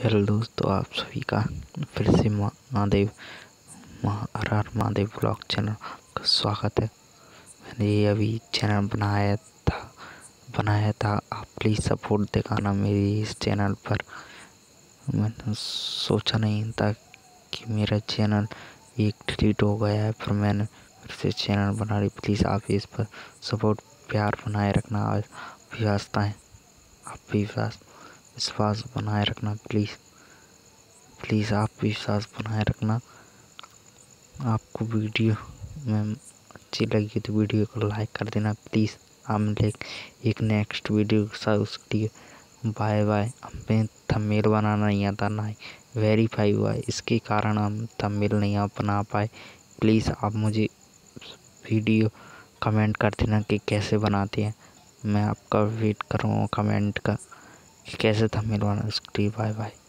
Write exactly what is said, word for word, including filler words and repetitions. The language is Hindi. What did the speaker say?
हेलो दोस्तों, आप सभी का फिर से महादेव हर हर महादेव ब्लॉग चैनल का स्वागत है। मैंने ये अभी चैनल बनाया था बनाया था आप प्लीज़ सपोर्ट दिखाना मेरी इस चैनल पर। मैंने सोचा नहीं था कि मेरा चैनल एक डिलीट हो गया है, पर मैंने फिर से चैनल बना ली। प्लीज़ आप इस पर सपोर्ट प्यार बनाए रखना और विश्वासताएँ आप विश्वास विश्वास बनाए रखना। प्लीज़ प्लीज़ आप विश्वास बनाए रखना। आपको वीडियो में अच्छी लगी तो वीडियो को लाइक कर देना प्लीज़। हम एक नेक्स्ट वीडियो के साथ उसके लिए बाय बाय। हमें थंबनेल बनाना नहीं आता, ना ही वेरीफाई हुआ है, इसके कारण हम थंबनेल नहीं बना पाए। प्लीज़ आप मुझे वीडियो कमेंट कर देना कि कैसे बनाते हैं। मैं आपका वेट करूँगा कमेंट का कि कैसे थंबनेल बना। उसके लिए बाय बाय।